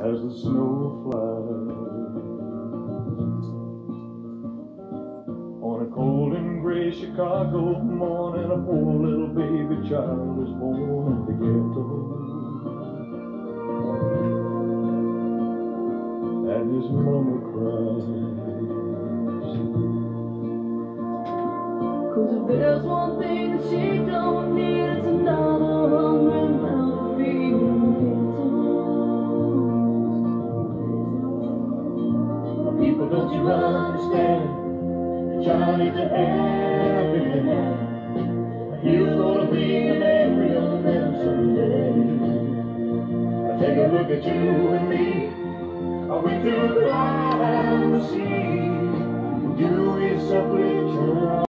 as the snow flies. On a cold and gray Chicago morning, a poor little baby child is born in the ghetto, and his mama cries. 'Cause if there's one thing that she don't need, it's another hungry mouth feeding ghetto. People, don't you understand? The child needs a helping hand. You're gonna be an angry young man someday. Now take a look at you and me. Are we too blind to see? Do we simply turn